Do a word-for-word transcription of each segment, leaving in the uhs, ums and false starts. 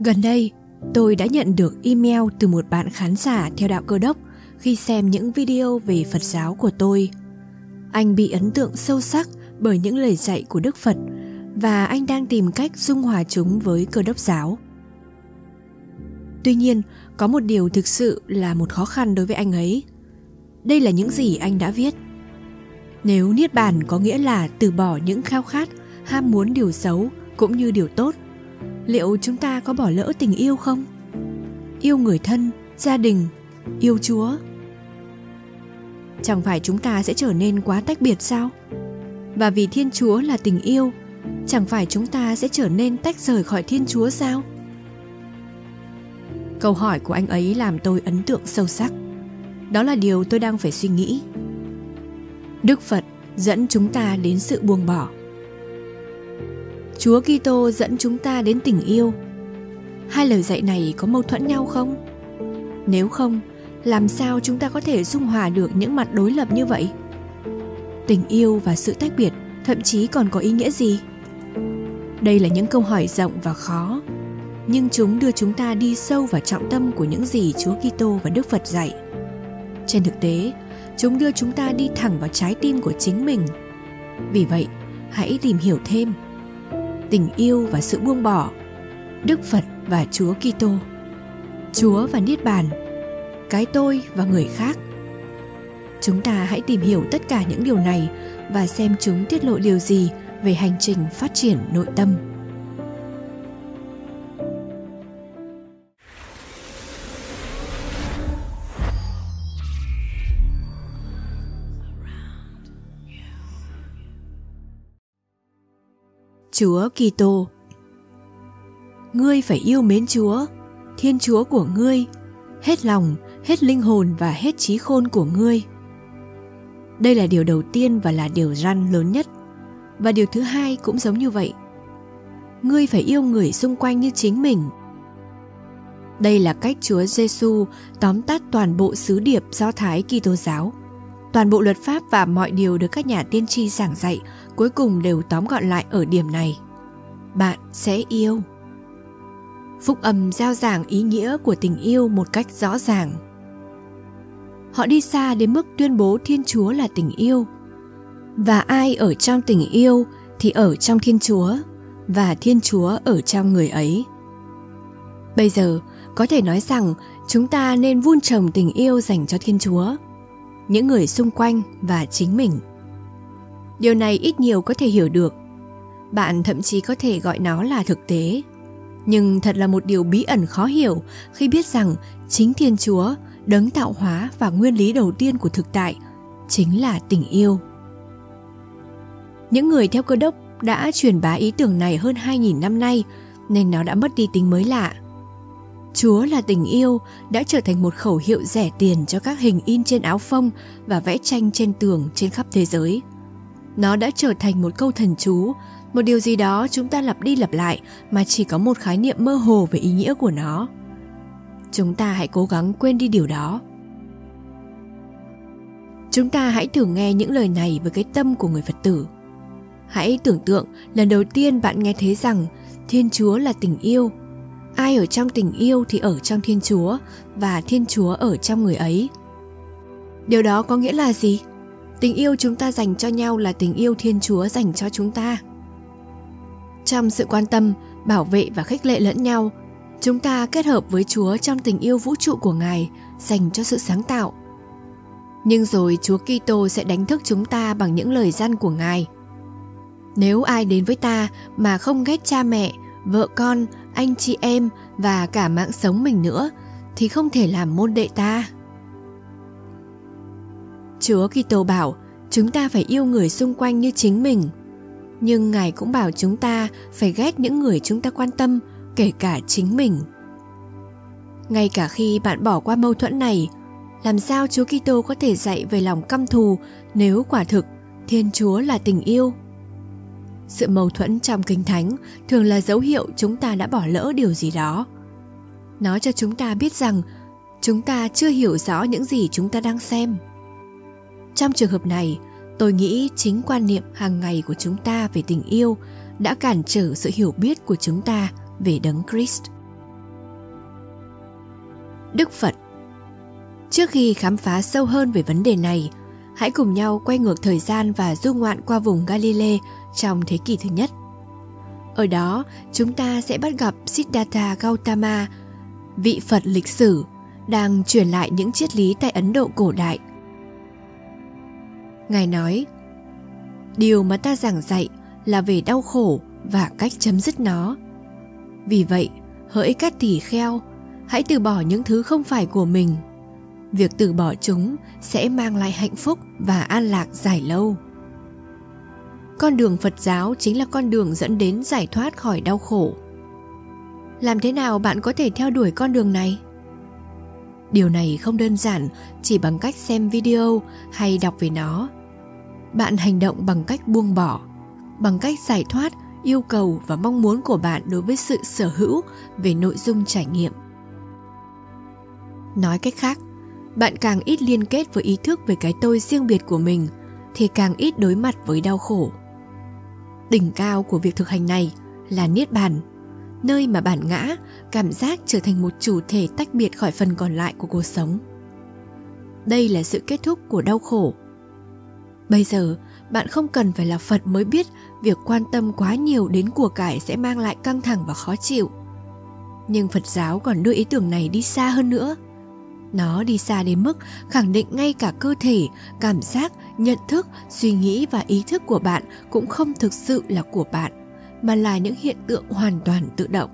Gần đây, tôi đã nhận được email từ một bạn khán giả theo đạo Cơ Đốc khi xem những video về Phật giáo của tôi. Anh bị ấn tượng sâu sắc bởi những lời dạy của Đức Phật và anh đang tìm cách dung hòa chúng với Cơ Đốc giáo. Tuy nhiên, có một điều thực sự là một khó khăn đối với anh ấy. Đây là những gì anh đã viết. Nếu Niết Bàn có nghĩa là từ bỏ những khao khát, ham muốn điều xấu cũng như điều tốt, liệu chúng ta có bỏ lỡ tình yêu không? Yêu người thân, gia đình, yêu Chúa. Chẳng phải chúng ta sẽ trở nên quá tách biệt sao? Và vì Thiên Chúa là tình yêu, chẳng phải chúng ta sẽ trở nên tách rời khỏi Thiên Chúa sao? Câu hỏi của anh ấy làm tôi ấn tượng sâu sắc. Đó là điều tôi đang phải suy nghĩ. Đức Phật dẫn chúng ta đến sự buông bỏ. Chúa Kitô dẫn chúng ta đến tình yêu. Hai lời dạy này có mâu thuẫn nhau không? Nếu không, làm sao chúng ta có thể dung hòa được những mặt đối lập như vậy? Tình yêu và sự tách biệt thậm chí còn có ý nghĩa gì? Đây là những câu hỏi rộng và khó, nhưng chúng đưa chúng ta đi sâu vào trọng tâm của những gì Chúa Kitô và Đức Phật dạy. Trên thực tế, chúng đưa chúng ta đi thẳng vào trái tim của chính mình. Vì vậy, hãy tìm hiểu thêm. Tình yêu và sự buông bỏ, Đức Phật và Chúa Kitô, Chúa và Niết Bàn, cái tôi và người khác. Chúng ta hãy tìm hiểu tất cả những điều này và xem chúng tiết lộ điều gì về hành trình phát triển nội tâm. Chúa Kitô. Ngươi phải yêu mến Chúa, Thiên Chúa của ngươi, hết lòng, hết linh hồn và hết trí khôn của ngươi. Đây là điều đầu tiên và là điều răn lớn nhất. Và điều thứ hai cũng giống như vậy. Ngươi phải yêu người xung quanh như chính mình. Đây là cách Chúa Giêsu tóm tắt toàn bộ sứ điệp Do Thái Kitô giáo. Toàn bộ luật pháp và mọi điều được các nhà tiên tri giảng dạy cuối cùng đều tóm gọn lại ở điểm này. Bạn sẽ yêu. Phúc âm rao giảng ý nghĩa của tình yêu một cách rõ ràng. Họ đi xa đến mức tuyên bố Thiên Chúa là tình yêu. Và ai ở trong tình yêu thì ở trong Thiên Chúa, và Thiên Chúa ở trong người ấy. Bây giờ, có thể nói rằng chúng ta nên vun trồng tình yêu dành cho Thiên Chúa, những người xung quanh và chính mình. Điều này ít nhiều có thể hiểu được. Bạn thậm chí có thể gọi nó là thực tế. Nhưng thật là một điều bí ẩn khó hiểu khi biết rằng chính Thiên Chúa, đấng tạo hóa và nguyên lý đầu tiên của thực tại, chính là tình yêu. Những người theo Cơ Đốc đã truyền bá ý tưởng này hơn hai nghìn năm nay, nên nó đã mất đi tính mới lạ. Chúa là tình yêu đã trở thành một khẩu hiệu rẻ tiền cho các hình in trên áo phông và vẽ tranh trên tường trên khắp thế giới. Nó đã trở thành một câu thần chú, một điều gì đó chúng ta lặp đi lặp lại mà chỉ có một khái niệm mơ hồ về ý nghĩa của nó. Chúng ta hãy cố gắng quên đi điều đó. Chúng ta hãy thử nghe những lời này với cái tâm của người Phật tử. Hãy tưởng tượng lần đầu tiên bạn nghe thấy rằng Thiên Chúa là tình yêu. Ai ở trong tình yêu thì ở trong Thiên Chúa, và Thiên Chúa ở trong người ấy. Điều đó có nghĩa là gì? Tình yêu chúng ta dành cho nhau là tình yêu Thiên Chúa dành cho chúng ta. Trong sự quan tâm, bảo vệ và khích lệ lẫn nhau, chúng ta kết hợp với Chúa trong tình yêu vũ trụ của Ngài dành cho sự sáng tạo. Nhưng rồi Chúa Kitô sẽ đánh thức chúng ta bằng những lời răn của Ngài. Nếu ai đến với ta mà không ghét cha mẹ, vợ con, anh chị em và cả mạng sống mình nữa, thì không thể làm môn đệ ta. Chúa Kitô bảo chúng ta phải yêu người xung quanh như chính mình. Nhưng Ngài cũng bảo chúng ta phải ghét những người chúng ta quan tâm, kể cả chính mình. Ngay cả khi bạn bỏ qua mâu thuẫn này, làm sao Chúa Kitô có thể dạy về lòng căm thù nếu quả thực Thiên Chúa là tình yêu? Sự mâu thuẫn trong Kinh Thánh thường là dấu hiệu chúng ta đã bỏ lỡ điều gì đó. Nó cho chúng ta biết rằng chúng ta chưa hiểu rõ những gì chúng ta đang xem. Trong trường hợp này, tôi nghĩ chính quan niệm hàng ngày của chúng ta về tình yêu đã cản trở sự hiểu biết của chúng ta về Đấng Christ. Đức Phật. Trước khi khám phá sâu hơn về vấn đề này, hãy cùng nhau quay ngược thời gian và du ngoạn qua vùng Galilee trong thế kỷ thứ nhất. Ở đó, chúng ta sẽ bắt gặp Siddhartha Gautama, vị Phật lịch sử, đang truyền lại những triết lý tại Ấn Độ cổ đại. Ngài nói, điều mà ta giảng dạy là về đau khổ và cách chấm dứt nó. Vì vậy, hỡi các tỳ kheo, hãy từ bỏ những thứ không phải của mình. Việc từ bỏ chúng sẽ mang lại hạnh phúc và an lạc dài lâu. Con đường Phật giáo chính là con đường dẫn đến giải thoát khỏi đau khổ. Làm thế nào bạn có thể theo đuổi con đường này? Điều này không đơn giản chỉ bằng cách xem video hay đọc về nó. Bạn hành động bằng cách buông bỏ, bằng cách giải thoát yêu cầu và mong muốn của bạn đối với sự sở hữu về nội dung trải nghiệm. Nói cách khác, bạn càng ít liên kết với ý thức về cái tôi riêng biệt của mình thì càng ít đối mặt với đau khổ. Đỉnh cao của việc thực hành này là Niết Bàn, nơi mà bản ngã, cảm giác trở thành một chủ thể tách biệt khỏi phần còn lại của cuộc sống. Đây là sự kết thúc của đau khổ. Bây giờ, bạn không cần phải là Phật mới biết việc quan tâm quá nhiều đến của cải sẽ mang lại căng thẳng và khó chịu. Nhưng Phật giáo còn đưa ý tưởng này đi xa hơn nữa. Nó đi xa đến mức khẳng định ngay cả cơ thể, cảm giác, nhận thức, suy nghĩ và ý thức của bạn cũng không thực sự là của bạn, mà là những hiện tượng hoàn toàn tự động.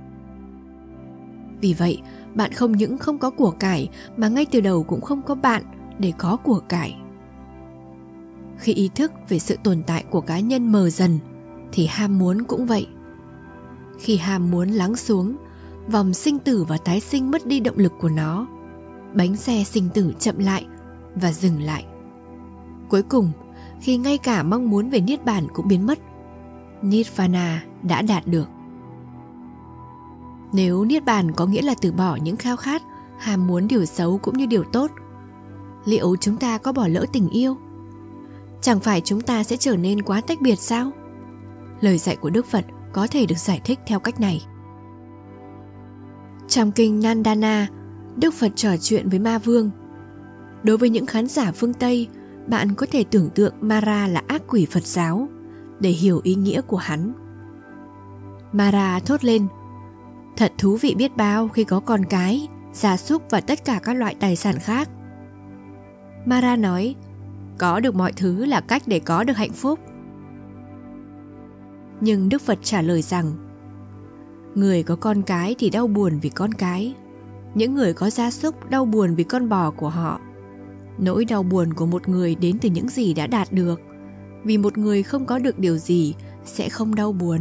Vì vậy, bạn không những không có của cải mà ngay từ đầu cũng không có bạn để có của cải. Khi ý thức về sự tồn tại của cá nhân mờ dần, thì ham muốn cũng vậy. Khi ham muốn lắng xuống, vòng sinh tử và tái sinh mất đi động lực của nó. Bánh xe sinh tử chậm lại và dừng lại. Cuối cùng, khi ngay cả mong muốn về Niết Bàn cũng biến mất, Nirvana đã đạt được. Nếu Niết Bàn có nghĩa là từ bỏ những khao khát, ham muốn điều xấu cũng như điều tốt, liệu chúng ta có bỏ lỡ tình yêu? Chẳng phải chúng ta sẽ trở nên quá tách biệt sao? Lời dạy của Đức Phật có thể được giải thích theo cách này. Trong kinh Nandana, Đức Phật trò chuyện với Ma Vương. Đối với những khán giả phương Tây, bạn có thể tưởng tượng Mara là ác quỷ Phật giáo để hiểu ý nghĩa của hắn. Mara thốt lên, thật thú vị biết bao khi có con cái, gia súc và tất cả các loại tài sản khác. Mara nói, có được mọi thứ là cách để có được hạnh phúc. Nhưng Đức Phật trả lời rằng, người có con cái thì đau buồn vì con cái. Những người có gia súc đau buồn vì con bò của họ. Nỗi đau buồn của một người đến từ những gì đã đạt được. Vì một người không có được điều gì sẽ không đau buồn.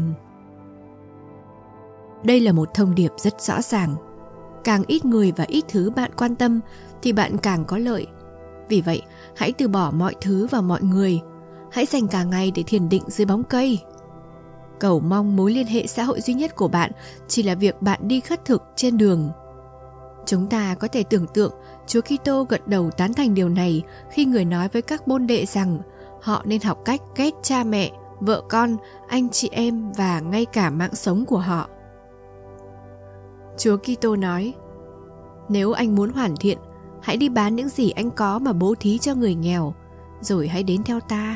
Đây là một thông điệp rất rõ ràng. Càng ít người và ít thứ bạn quan tâm thì bạn càng có lợi. Vì vậy, hãy từ bỏ mọi thứ và mọi người. Hãy dành cả ngày để thiền định dưới bóng cây. Cầu mong mối liên hệ xã hội duy nhất của bạn chỉ là việc bạn đi khất thực trên đường. Chúng ta có thể tưởng tượng Chúa Kitô gật đầu tán thành điều này khi Người nói với các môn đệ rằng họ nên học cách ghét cha mẹ, vợ con, anh chị em và ngay cả mạng sống của họ. Chúa Kitô nói, nếu anh muốn hoàn thiện, hãy đi bán những gì anh có mà bố thí cho người nghèo, rồi hãy đến theo ta.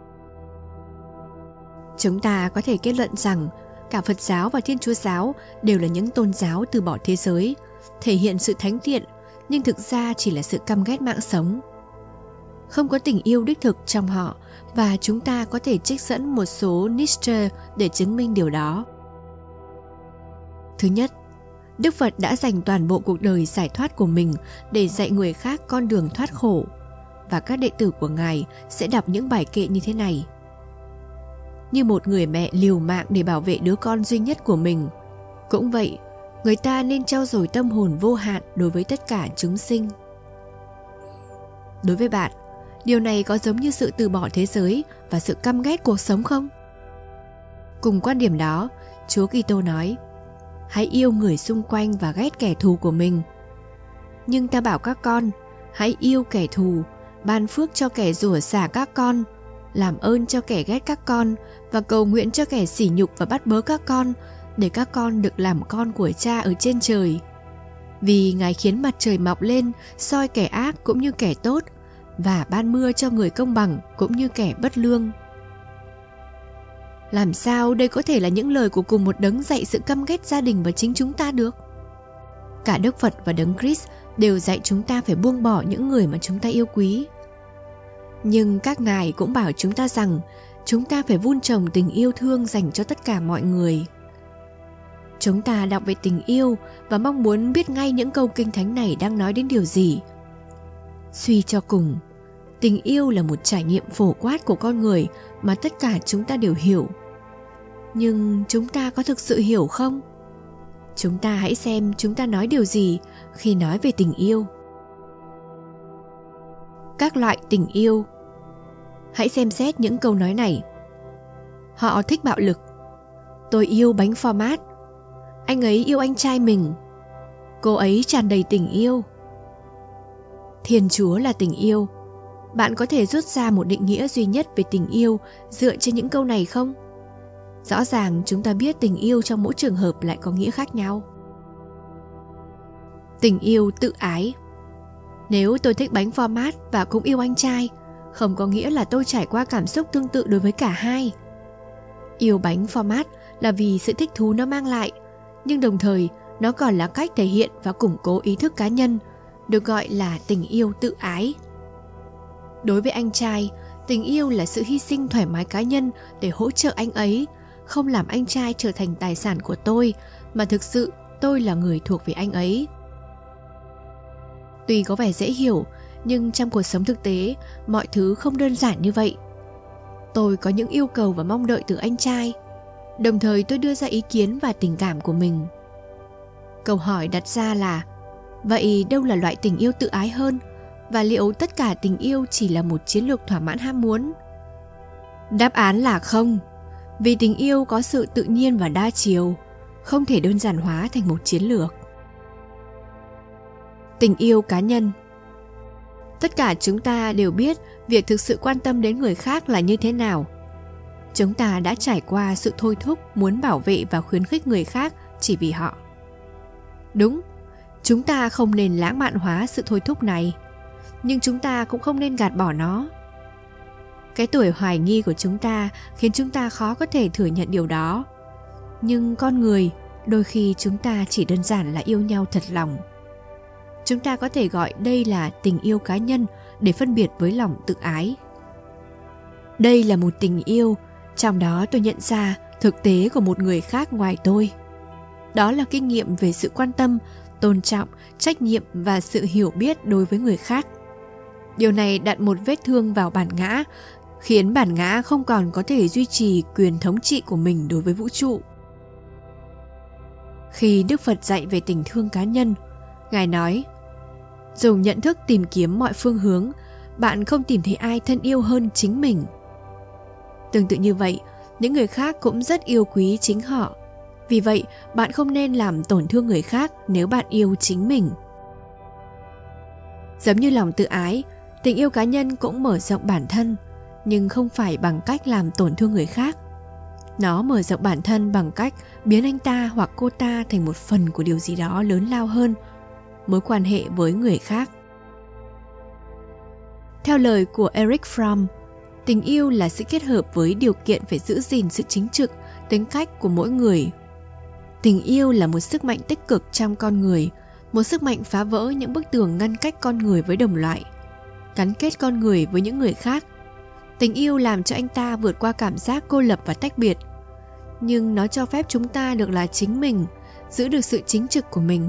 Chúng ta có thể kết luận rằng cả Phật giáo và Thiên Chúa giáo đều là những tôn giáo từ bỏ thế giới, thể hiện sự thánh thiện, nhưng thực ra chỉ là sự căm ghét mạng sống. Không có tình yêu đích thực trong họ, và chúng ta có thể trích dẫn một số Nietzsche để chứng minh điều đó. Thứ nhất, Đức Phật đã dành toàn bộ cuộc đời giải thoát của mình để dạy người khác con đường thoát khổ, và các đệ tử của Ngài sẽ đọc những bài kệ như thế này. Như một người mẹ liều mạng để bảo vệ đứa con duy nhất của mình, cũng vậy, người ta nên trau dồi tâm hồn vô hạn đối với tất cả chúng sinh. Đối với bạn, điều này có giống như sự từ bỏ thế giới và sự căm ghét cuộc sống không? Cùng quan điểm đó, Chúa Kitô nói, hãy yêu người xung quanh và ghét kẻ thù của mình. Nhưng ta bảo các con, hãy yêu kẻ thù, ban phước cho kẻ rủa xả các con, làm ơn cho kẻ ghét các con và cầu nguyện cho kẻ sỉ nhục và bắt bớ các con, để các con được làm con của Cha ở trên trời. Vì Ngài khiến mặt trời mọc lên, soi kẻ ác cũng như kẻ tốt, và ban mưa cho người công bằng cũng như kẻ bất lương. Làm sao đây có thể là những lời của cùng một đấng dạy sự căm ghét gia đình và chính chúng ta được? Cả Đức Phật và Đấng Christ đều dạy chúng ta phải buông bỏ những người mà chúng ta yêu quý. Nhưng các ngài cũng bảo chúng ta rằng chúng ta phải vun trồng tình yêu thương dành cho tất cả mọi người. Chúng ta đọc về tình yêu và mong muốn biết ngay những câu kinh thánh này đang nói đến điều gì. Suy cho cùng, tình yêu là một trải nghiệm phổ quát của con người mà tất cả chúng ta đều hiểu. Nhưng chúng ta có thực sự hiểu không? Chúng ta hãy xem chúng ta nói điều gì khi nói về tình yêu. Các loại tình yêu. Hãy xem xét những câu nói này. Họ thích bạo lực. Tôi yêu bánh format. Anh ấy yêu anh trai mình. Cô ấy tràn đầy tình yêu. Thiên Chúa là tình yêu. Bạn có thể rút ra một định nghĩa duy nhất về tình yêu dựa trên những câu này không? Rõ ràng chúng ta biết tình yêu trong mỗi trường hợp lại có nghĩa khác nhau. Tình yêu tự ái. Nếu tôi thích bánh format và cũng yêu anh trai, không có nghĩa là tôi trải qua cảm xúc tương tự đối với cả hai. Yêu bánh format là vì sự thích thú nó mang lại, nhưng đồng thời nó còn là cách thể hiện và củng cố ý thức cá nhân, được gọi là tình yêu tự ái. Đối với anh trai, tình yêu là sự hy sinh thoải mái cá nhân để hỗ trợ anh ấy, không làm anh trai trở thành tài sản của tôi, mà thực sự tôi là người thuộc về anh ấy. Tuy có vẻ dễ hiểu, nhưng trong cuộc sống thực tế, mọi thứ không đơn giản như vậy. Tôi có những yêu cầu và mong đợi từ anh trai, đồng thời tôi đưa ra ý kiến và tình cảm của mình. Câu hỏi đặt ra là, vậy đâu là loại tình yêu tự ái hơn? Và liệu tất cả tình yêu chỉ là một chiến lược thỏa mãn ham muốn? Đáp án là không, vì tình yêu có sự tự nhiên và đa chiều, không thể đơn giản hóa thành một chiến lược. Tình yêu cá nhân. Tất cả chúng ta đều biết việc thực sự quan tâm đến người khác là như thế nào. Chúng ta đã trải qua sự thôi thúc muốn bảo vệ và khuyến khích người khác chỉ vì họ. Đúng, chúng ta không nên lãng mạn hóa sự thôi thúc này, nhưng chúng ta cũng không nên gạt bỏ nó. Cái tuổi hoài nghi của chúng ta khiến chúng ta khó có thể thừa nhận điều đó. Nhưng con người, đôi khi chúng ta chỉ đơn giản là yêu nhau thật lòng. Chúng ta có thể gọi đây là tình yêu cá nhân để phân biệt với lòng tự ái. Đây là một tình yêu, trong đó tôi nhận ra thực tế của một người khác ngoài tôi. Đó là kinh nghiệm về sự quan tâm, tôn trọng, trách nhiệm và sự hiểu biết đối với người khác. Điều này đặt một vết thương vào bản ngã, khiến bản ngã không còn có thể duy trì quyền thống trị của mình đối với vũ trụ. Khi Đức Phật dạy về tình thương cá nhân, Ngài nói, dùng nhận thức tìm kiếm mọi phương hướng, bạn không tìm thấy ai thân yêu hơn chính mình. Tương tự như vậy, những người khác cũng rất yêu quý chính họ. Vì vậy, bạn không nên làm tổn thương người khác nếu bạn yêu chính mình. Giống như lòng tự ái, tình yêu cá nhân cũng mở rộng bản thân, nhưng không phải bằng cách làm tổn thương người khác. Nó mở rộng bản thân bằng cách biến anh ta hoặc cô ta thành một phần của điều gì đó lớn lao hơn, mối quan hệ với người khác. Theo lời của Erich Fromm, tình yêu là sự kết hợp với điều kiện phải giữ gìn sự chính trực, tính cách của mỗi người. Tình yêu là một sức mạnh tích cực trong con người, một sức mạnh phá vỡ những bức tường ngăn cách con người với đồng loại, gắn kết con người với những người khác. Tình yêu làm cho anh ta vượt qua cảm giác cô lập và tách biệt, nhưng nó cho phép chúng ta được là chính mình, giữ được sự chính trực của mình.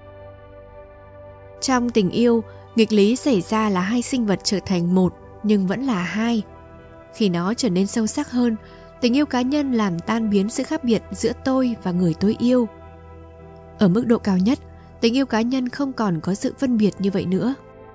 Trong tình yêu, nghịch lý xảy ra là hai sinh vật trở thành một nhưng vẫn là hai. Khi nó trở nên sâu sắc hơn, tình yêu cá nhân làm tan biến sự khác biệt giữa tôi và người tôi yêu. Ở mức độ cao nhất, tình yêu cá nhân không còn có sự phân biệt như vậy nữa.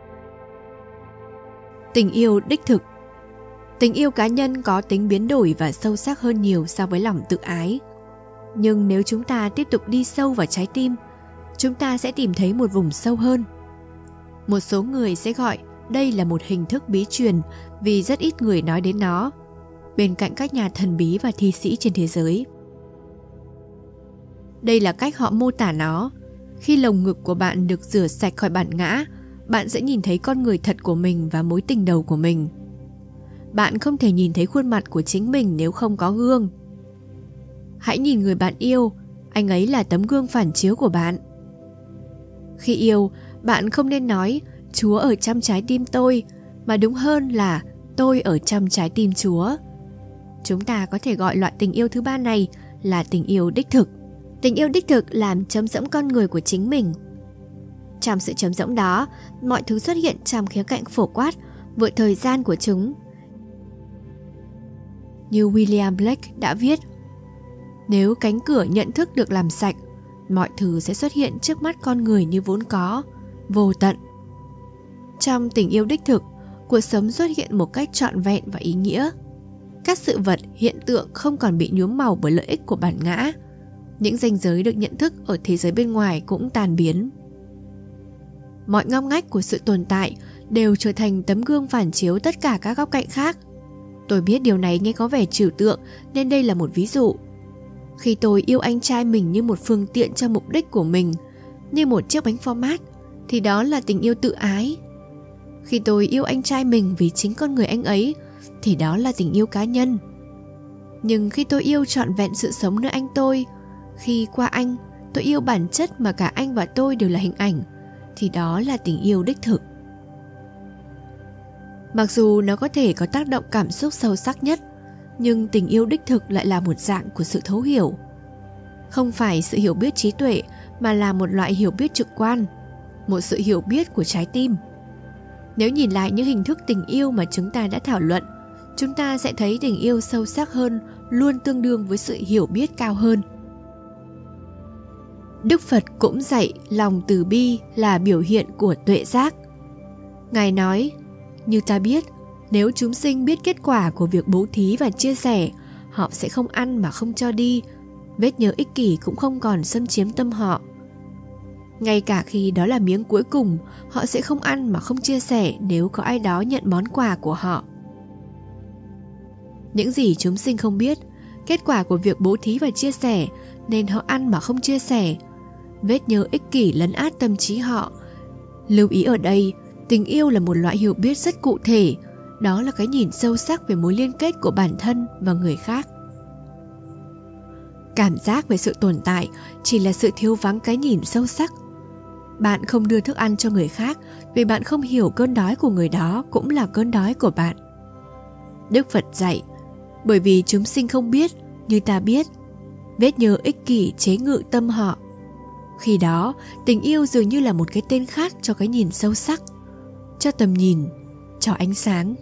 Tình yêu đích thực. Tình yêu cá nhân có tính biến đổi và sâu sắc hơn nhiều so với lòng tự ái. Nhưng nếu chúng ta tiếp tục đi sâu vào trái tim, chúng ta sẽ tìm thấy một vùng sâu hơn. Một số người sẽ gọi đây là một hình thức bí truyền vì rất ít người nói đến nó, bên cạnh các nhà thần bí và thi sĩ trên thế giới. Đây là cách họ mô tả nó. Khi lồng ngực của bạn được rửa sạch khỏi bản ngã, bạn sẽ nhìn thấy con người thật của mình và mối tình đầu của mình. Bạn không thể nhìn thấy khuôn mặt của chính mình nếu không có gương. Hãy nhìn người bạn yêu, anh ấy là tấm gương phản chiếu của bạn. Khi yêu, bạn không nên nói Chúa ở trong trái tim tôi, mà đúng hơn là tôi ở trong trái tim Chúa. Chúng ta có thể gọi loại tình yêu thứ ba này là tình yêu đích thực. Tình yêu đích thực làm trống rỗng con người của chính mình. Trong sự trống rỗng đó, mọi thứ xuất hiện trong khía cạnh phổ quát, vượt thời gian của chúng. Như William Blake đã viết, nếu cánh cửa nhận thức được làm sạch, mọi thứ sẽ xuất hiện trước mắt con người như vốn có, vô tận. Trong tình yêu đích thực, cuộc sống xuất hiện một cách trọn vẹn và ý nghĩa. Các sự vật, hiện tượng không còn bị nhuốm màu bởi lợi ích của bản ngã. Những ranh giới được nhận thức ở thế giới bên ngoài cũng tan biến. Mọi ngóc ngách của sự tồn tại đều trở thành tấm gương phản chiếu tất cả các góc cạnh khác. Tôi biết điều này nghe có vẻ trừu tượng nên đây là một ví dụ. Khi tôi yêu anh trai mình như một phương tiện cho mục đích của mình, như một chiếc bánh format, thì đó là tình yêu tự ái. Khi tôi yêu anh trai mình vì chính con người anh ấy, thì đó là tình yêu cá nhân. Nhưng khi tôi yêu trọn vẹn sự sống nơi anh tôi, khi qua anh tôi yêu bản chất mà cả anh và tôi đều là hình ảnh, thì đó là tình yêu đích thực. Mặc dù nó có thể có tác động cảm xúc sâu sắc nhất, nhưng tình yêu đích thực lại là một dạng của sự thấu hiểu. Không phải sự hiểu biết trí tuệ, mà là một loại hiểu biết trực quan, một sự hiểu biết của trái tim. Nếu nhìn lại những hình thức tình yêu mà chúng ta đã thảo luận, chúng ta sẽ thấy tình yêu sâu sắc hơn luôn tương đương với sự hiểu biết cao hơn. Đức Phật cũng dạy lòng từ bi là biểu hiện của tuệ giác. Ngài nói, như ta biết, nếu chúng sinh biết kết quả của việc bố thí và chia sẻ, họ sẽ không ăn mà không cho đi, vết nhơ ích kỷ cũng không còn xâm chiếm tâm họ. Ngay cả khi đó là miếng cuối cùng, họ sẽ không ăn mà không chia sẻ nếu có ai đó nhận món quà của họ. Những gì chúng sinh không biết, kết quả của việc bố thí và chia sẻ, nên họ ăn mà không chia sẻ. Vết nhơ ích kỷ lấn át tâm trí họ. Lưu ý ở đây, tình yêu là một loại hiểu biết rất cụ thể, đó là cái nhìn sâu sắc về mối liên kết của bản thân và người khác. Cảm giác về sự tồn tại chỉ là sự thiếu vắng cái nhìn sâu sắc. Bạn không đưa thức ăn cho người khác vì bạn không hiểu cơn đói của người đó cũng là cơn đói của bạn. Đức Phật dạy, bởi vì chúng sinh không biết như ta biết, vết nhơ ích kỷ chế ngự tâm họ. Khi đó, tình yêu dường như là một cái tên khác cho cái nhìn sâu sắc, cho tầm nhìn, cho ánh sáng.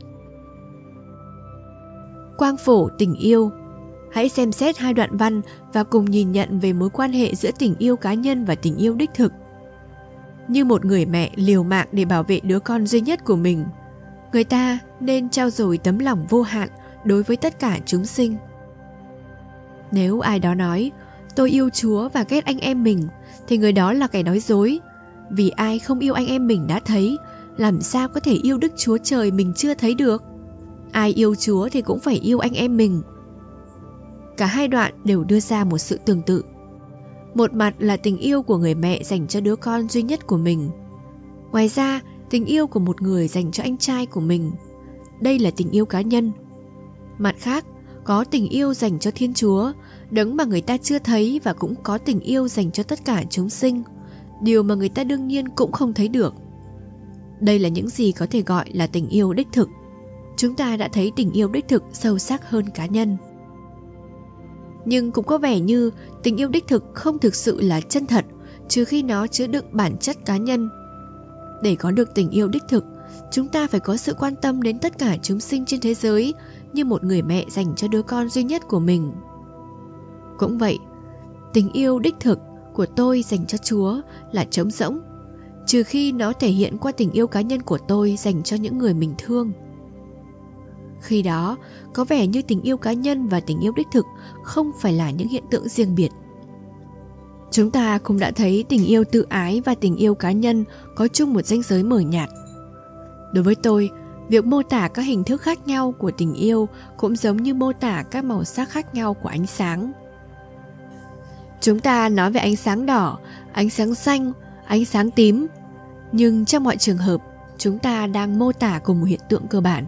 Quang phổ tình yêu. Hãy xem xét hai đoạn văn và cùng nhìn nhận về mối quan hệ giữa tình yêu cá nhân và tình yêu đích thực. Như một người mẹ liều mạng để bảo vệ đứa con duy nhất của mình, người ta nên trao dồi tấm lòng vô hạn đối với tất cả chúng sinh. Nếu ai đó nói, tôi yêu Chúa và ghét anh em mình, thì người đó là kẻ nói dối. Vì ai không yêu anh em mình đã thấy, làm sao có thể yêu Đức Chúa Trời mình chưa thấy được? Ai yêu Chúa thì cũng phải yêu anh em mình. Cả hai đoạn đều đưa ra một sự tương tự. Một mặt là tình yêu của người mẹ dành cho đứa con duy nhất của mình. Ngoài ra, tình yêu của một người dành cho anh trai của mình. Đây là tình yêu cá nhân. Mặt khác, có tình yêu dành cho Thiên Chúa, đấng mà người ta chưa thấy, và cũng có tình yêu dành cho tất cả chúng sinh, điều mà người ta đương nhiên cũng không thấy được. Đây là những gì có thể gọi là tình yêu đích thực. Chúng ta đã thấy tình yêu đích thực sâu sắc hơn cá nhân. Nhưng cũng có vẻ như tình yêu đích thực không thực sự là chân thật, trừ khi nó chứa đựng bản chất cá nhân. Để có được tình yêu đích thực, chúng ta phải có sự quan tâm đến tất cả chúng sinh trên thế giới, như một người mẹ dành cho đứa con duy nhất của mình. Cũng vậy, tình yêu đích thực của tôi dành cho Chúa là trống rỗng, trừ khi nó thể hiện qua tình yêu cá nhân của tôi dành cho những người mình thương. Khi đó, có vẻ như tình yêu cá nhân và tình yêu đích thực không phải là những hiện tượng riêng biệt. Chúng ta cũng đã thấy tình yêu tự ái và tình yêu cá nhân có chung một ranh giới mờ nhạt. Đối với tôi, việc mô tả các hình thức khác nhau của tình yêu cũng giống như mô tả các màu sắc khác nhau của ánh sáng. Chúng ta nói về ánh sáng đỏ, ánh sáng xanh, ánh sáng tím, nhưng trong mọi trường hợp, chúng ta đang mô tả cùng một hiện tượng cơ bản.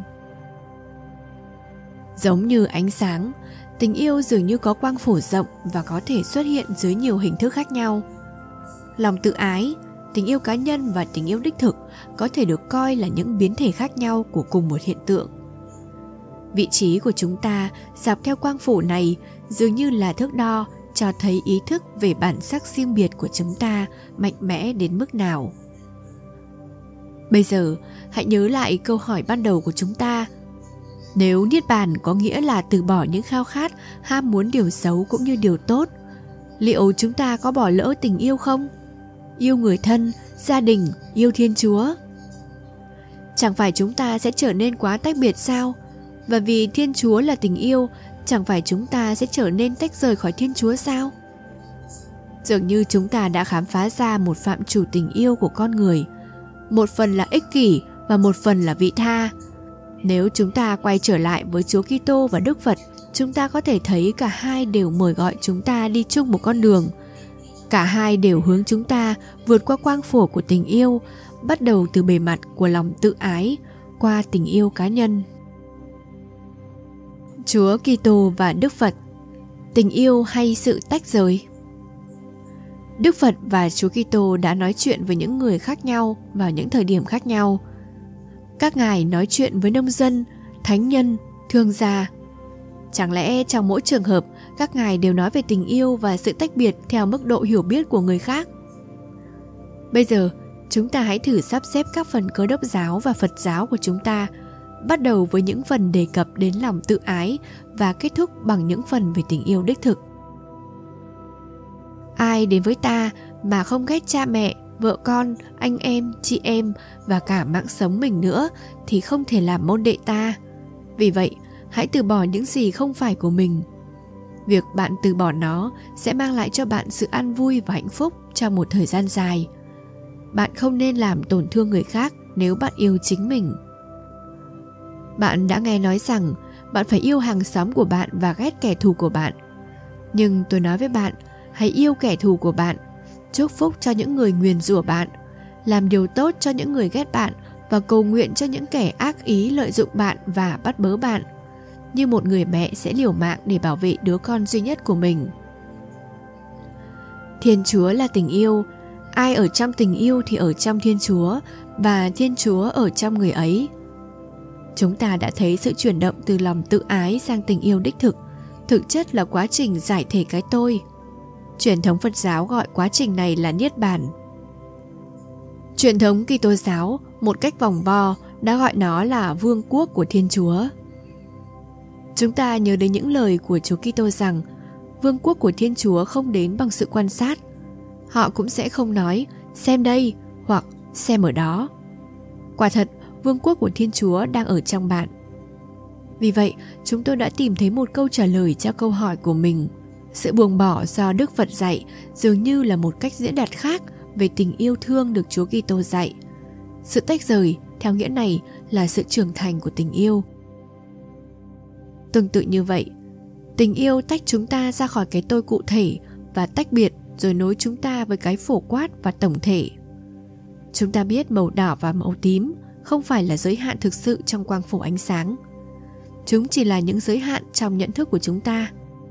Giống như ánh sáng, tình yêu dường như có quang phổ rộng và có thể xuất hiện dưới nhiều hình thức khác nhau. Lòng tự ái, tình yêu cá nhân và tình yêu đích thực có thể được coi là những biến thể khác nhau của cùng một hiện tượng. Vị trí của chúng ta dọc theo quang phổ này dường như là thước đo cho thấy ý thức về bản sắc riêng biệt của chúng ta mạnh mẽ đến mức nào. Bây giờ, hãy nhớ lại câu hỏi ban đầu của chúng ta. Nếu Niết Bàn có nghĩa là từ bỏ những khao khát, ham muốn điều xấu cũng như điều tốt, liệu chúng ta có bỏ lỡ tình yêu không? Yêu người thân, gia đình, yêu Thiên Chúa? Chẳng phải chúng ta sẽ trở nên quá tách biệt sao? Và vì Thiên Chúa là tình yêu, chẳng phải chúng ta sẽ trở nên tách rời khỏi Thiên Chúa sao? Dường như chúng ta đã khám phá ra một phạm trù tình yêu của con người. Một phần là ích kỷ và một phần là vị tha. Nếu chúng ta quay trở lại với Chúa Kitô và Đức Phật, chúng ta có thể thấy cả hai đều mời gọi chúng ta đi chung một con đường. Cả hai đều hướng chúng ta vượt qua quang phổ của tình yêu, bắt đầu từ bề mặt của lòng tự ái, qua tình yêu cá nhân. Chúa Kitô và Đức Phật, tình yêu hay sự tách rời? Đức Phật và Chúa Kitô đã nói chuyện với những người khác nhau vào những thời điểm khác nhau. Các ngài nói chuyện với nông dân, thánh nhân, thương gia. Chẳng lẽ trong mỗi trường hợp, các ngài đều nói về tình yêu và sự tách biệt theo mức độ hiểu biết của người khác? Bây giờ, chúng ta hãy thử sắp xếp các phần Cơ Đốc giáo và Phật giáo của chúng ta, bắt đầu với những phần đề cập đến lòng tự ái và kết thúc bằng những phần về tình yêu đích thực. Ai đến với ta mà không ghét cha mẹ, vợ con, anh em, chị em và cả mạng sống mình nữa thì không thể làm môn đệ ta. Vì vậy, hãy từ bỏ những gì không phải của mình. Việc bạn từ bỏ nó sẽ mang lại cho bạn sự an vui và hạnh phúc trong một thời gian dài. Bạn không nên làm tổn thương người khác nếu bạn yêu chính mình. Bạn đã nghe nói rằng bạn phải yêu hàng xóm của bạn và ghét kẻ thù của bạn. Nhưng tôi nói với bạn, hãy yêu kẻ thù của bạn, chúc phúc cho những người nguyền rủa bạn, làm điều tốt cho những người ghét bạn và cầu nguyện cho những kẻ ác ý lợi dụng bạn và bắt bớ bạn, như một người mẹ sẽ liều mạng để bảo vệ đứa con duy nhất của mình. Thiên Chúa là tình yêu. Ai ở trong tình yêu thì ở trong Thiên Chúa, và Thiên Chúa ở trong người ấy. Chúng ta đã thấy sự chuyển động từ lòng tự ái sang tình yêu đích thực, thực chất là quá trình giải thể cái tôi. Truyền thống Phật giáo gọi quá trình này là Niết Bàn. Truyền thống Kitô giáo, một cách vòng vo, đã gọi nó là Vương quốc của Thiên Chúa. Chúng ta nhớ đến những lời của Chúa Kitô rằng Vương quốc của Thiên Chúa không đến bằng sự quan sát. Họ cũng sẽ không nói xem đây hoặc xem ở đó. Quả thật, Vương quốc của Thiên Chúa đang ở trong bạn. Vì vậy, chúng tôi đã tìm thấy một câu trả lời cho câu hỏi của mình. Sự buông bỏ do Đức Phật dạy dường như là một cách diễn đạt khác về tình yêu thương được Chúa Kitô dạy. Sự tách rời, theo nghĩa này, là sự trưởng thành của tình yêu. Tương tự như vậy, tình yêu tách chúng ta ra khỏi cái tôi cụ thể và tách biệt rồi nối chúng ta với cái phổ quát và tổng thể. Chúng ta biết màu đỏ và màu tím không phải là giới hạn thực sự trong quang phổ ánh sáng. Chúng chỉ là những giới hạn trong nhận thức của chúng ta.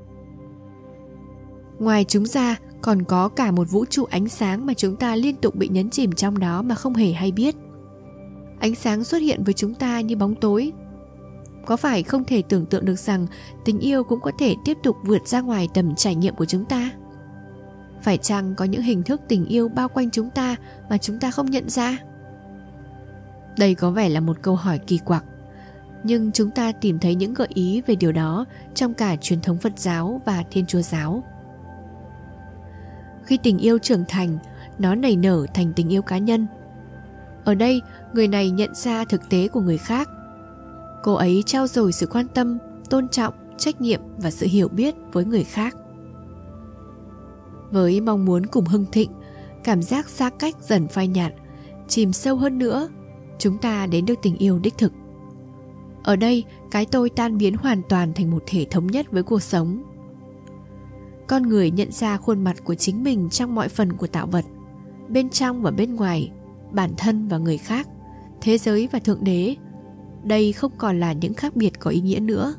Ngoài chúng ra, còn có cả một vũ trụ ánh sáng mà chúng ta liên tục bị nhấn chìm trong đó mà không hề hay biết. Ánh sáng xuất hiện với chúng ta như bóng tối. Có phải không thể tưởng tượng được rằng tình yêu cũng có thể tiếp tục vượt ra ngoài tầm trải nghiệm của chúng ta? Phải chăng có những hình thức tình yêu bao quanh chúng ta mà chúng ta không nhận ra? Đây có vẻ là một câu hỏi kỳ quặc, nhưng chúng ta tìm thấy những gợi ý về điều đó trong cả truyền thống Phật giáo và Thiên Chúa giáo. Khi tình yêu trưởng thành, nó nảy nở thành tình yêu cá nhân. Ở đây, người này nhận ra thực tế của người khác. Cô ấy trao dồi sự quan tâm, tôn trọng, trách nhiệm và sự hiểu biết với người khác. Với mong muốn cùng hưng thịnh, cảm giác xa cách dần phai nhạt, chìm sâu hơn nữa, chúng ta đến được tình yêu đích thực. Ở đây, cái tôi tan biến hoàn toàn thành một thể thống nhất với cuộc sống. con người nhận ra khuôn mặt của chính mình trong mọi phần của tạo vật, bên trong và bên ngoài, bản thân và người khác, thế giới và Thượng Đế. Đây không còn là những khác biệt có ý nghĩa nữa.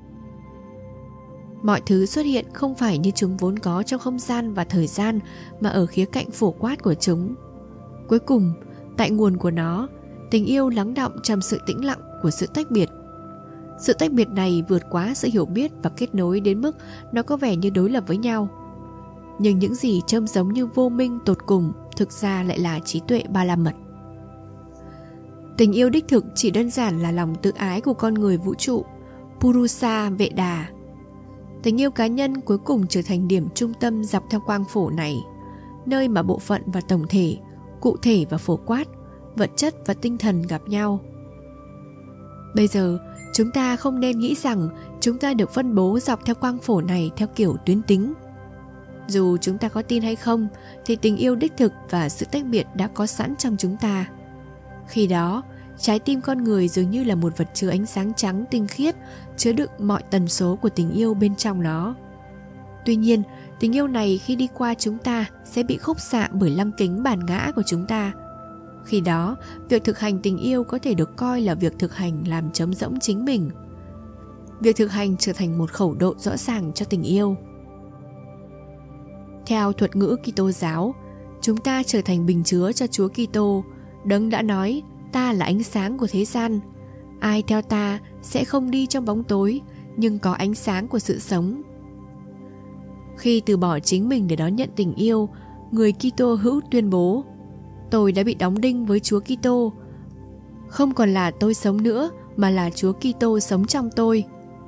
Mọi thứ xuất hiện không phải như chúng vốn có trong không gian và thời gian, mà ở khía cạnh phổ quát của chúng. Cuối cùng, tại nguồn của nó, tình yêu lắng đọng trong sự tĩnh lặng của sự tách biệt. Sự tách biệt này vượt quá sự hiểu biết và kết nối đến mức nó có vẻ như đối lập với nhau. Nhưng những gì trông giống như vô minh tột cùng thực ra lại là trí tuệ ba la mật. Tình yêu đích thực chỉ đơn giản là lòng tự ái của con người vũ trụ, Purusa Vệ Đà. Tình yêu cá nhân cuối cùng trở thành điểm trung tâm dọc theo quang phổ này, nơi mà bộ phận và tổng thể, cụ thể và phổ quát, vật chất và tinh thần gặp nhau. Bây giờ, chúng ta không nên nghĩ rằng chúng ta được phân bố dọc theo quang phổ này theo kiểu tuyến tính. Dù chúng ta có tin hay không, thì tình yêu đích thực và sự tách biệt đã có sẵn trong chúng ta. Khi đó, trái tim con người dường như là một vật chứa ánh sáng trắng tinh khiết, chứa đựng mọi tần số của tình yêu bên trong nó. Tuy nhiên, tình yêu này khi đi qua chúng ta sẽ bị khúc xạ bởi lăng kính bản ngã của chúng ta. Khi đó, việc thực hành tình yêu có thể được coi là việc thực hành làm trống rỗng chính mình. Việc thực hành trở thành một khẩu độ rõ ràng cho tình yêu. Theo thuật ngữ Kitô giáo, chúng ta trở thành bình chứa cho Chúa Kitô. Đấng đã nói, ta là ánh sáng của thế gian. Ai theo ta sẽ không đi trong bóng tối, nhưng có ánh sáng của sự sống. Khi từ bỏ chính mình để đón nhận tình yêu, người Kitô hữu tuyên bố, tôi đã bị đóng đinh với Chúa Kitô. Không còn là tôi sống nữa, mà là Chúa Kitô sống trong tôi.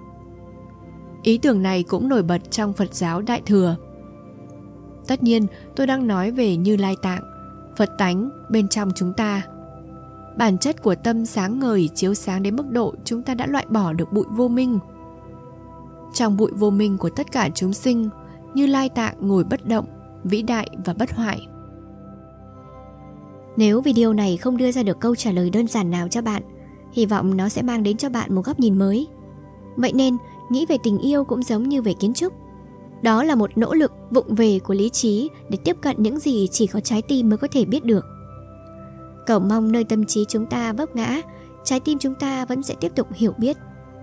Ý tưởng này cũng nổi bật trong Phật giáo Đại Thừa. Tất nhiên, tôi đang nói về Như Lai Tạng, Phật tánh bên trong chúng ta. Bản chất của tâm sáng ngời chiếu sáng đến mức độ chúng ta đã loại bỏ được bụi vô minh. Trong bụi vô minh của tất cả chúng sinh, Như Lai Tạng ngồi bất động, vĩ đại và bất hoại. Nếu video này không đưa ra được câu trả lời đơn giản nào cho bạn, hy vọng nó sẽ mang đến cho bạn một góc nhìn mới. Vậy nên, nghĩ về tình yêu cũng giống như về kiến trúc. Đó là một nỗ lực vụng về của lý trí để tiếp cận những gì chỉ có trái tim mới có thể biết được. Cầu mong nơi tâm trí chúng ta vấp ngã, trái tim chúng ta vẫn sẽ tiếp tục hiểu biết.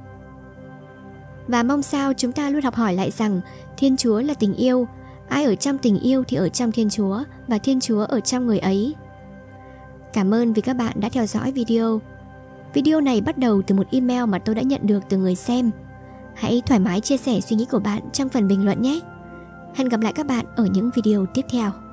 Và mong sao chúng ta luôn học hỏi lại rằng Thiên Chúa là tình yêu, ai ở trong tình yêu thì ở trong Thiên Chúa, và Thiên Chúa ở trong người ấy. Cảm ơn vì các bạn đã theo dõi video. Video này bắt đầu từ một email mà tôi đã nhận được từ người xem. Hãy thoải mái chia sẻ suy nghĩ của bạn trong phần bình luận nhé. Hẹn gặp lại các bạn ở những video tiếp theo.